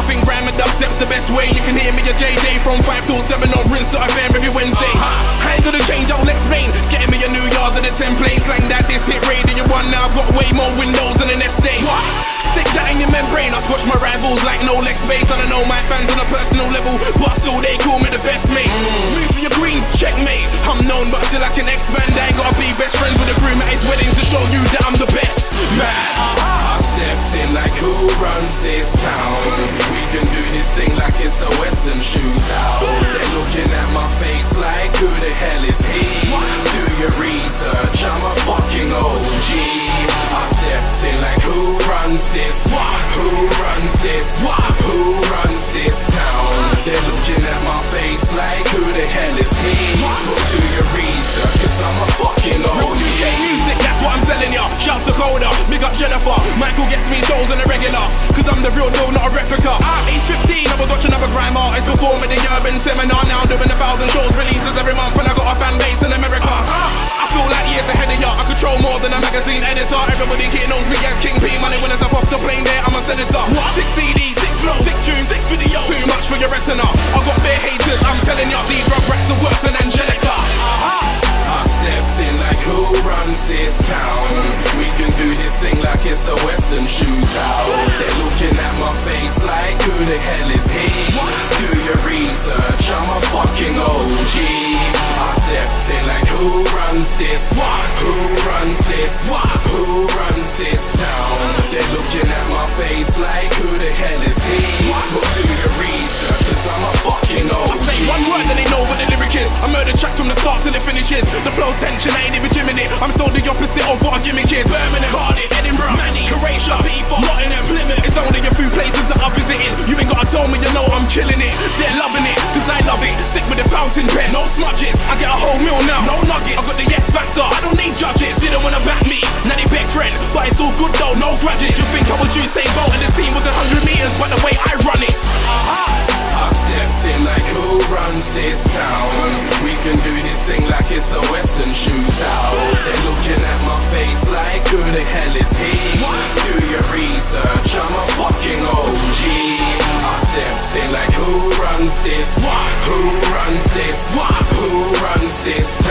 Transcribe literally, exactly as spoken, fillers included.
think rhyme and dubstep's the best way. You can hear me a J J from five till seven on Rinse to F M every Wednesday. I ain't gonna change, I'll explain. It's getting me a new yard and a template. Slang that this hit radio one now. I've got way more windows than an estate. Stick that in your membrane. I squash my rivals like no leg space. I don't know my fans on a personal level, but still they call me the best mate. Mm. Move for your greens, checkmate. I'm known but still I can expand. I ain't gotta be best friends with the groom at his wedding to show you that I'm the best man. I stepped in like who runs this town. We can do this thing like it's a western shootout. They're looking at my face like who the hell is he? Do your research, I'm a fucking O G. I stepped in like who runs this? Who runs this? Who runs this town? They're looking at my face like who the hell is he? Well, do your research, cause I'm a fucking O G. U K music, that's what I'm selling ya. Shout to Coda, big up Jennifer. Michael gets me shows on a regular, cause I'm the real deal, not a replica. At age fifteen, I was watching another grime artist perform at the urban seminar. Now doing a thousand shows, releases every month, and I got a fan base in America. I feel like years ahead of ya. I control more than a magazine editor. Everybody here knows me as King P. Money when I step off the plane there, I'm a senator. Six C Ds, six flows, six tunes, six videos. Too much for your retina. I got bare haters, I'm telling ya. These drug rats are worse than Angelica. I stepped in like who runs this town. We can do this thing like it's a western shootout. They're looking at my face like who the hell is he? Do your research, I'm a fucking O G. I stepped in like who runs this? Who runs this? Who runs this town? They're looking at my face like who the hell is he? Well, do your research, cause I'm a fucking O G. I say one word and they know what the lyric is. I murder track from the start till it finishes. The flow's tension, I ain't even jimming it. I'm so the opposite of what a gimmick is. Birmingham, Cardiff, Edinburgh, Manny, Croatia, Beaver, Nottingham, Plymouth. It's only a few places that I've visited. You ain't gotta tell me, you know I'm killing it. They're loving it, cause I love it. Stick with the fountain pen, no smudges. I get a whole meal now, no nuggets. I got the X factor, I don't need judges. They don't wanna back me, now they beg friend. But it's all good though, no grudges. You think I was Usain Bolt and the team was a hundred meters, but the way I run it. I stepped in like who runs this town. We can do this thing like it's a western shootout. They're looking at my face like who the hell is he? Do your research, I'm a fucking O G. I stepped in like who runs this? Who runs this? Who runs this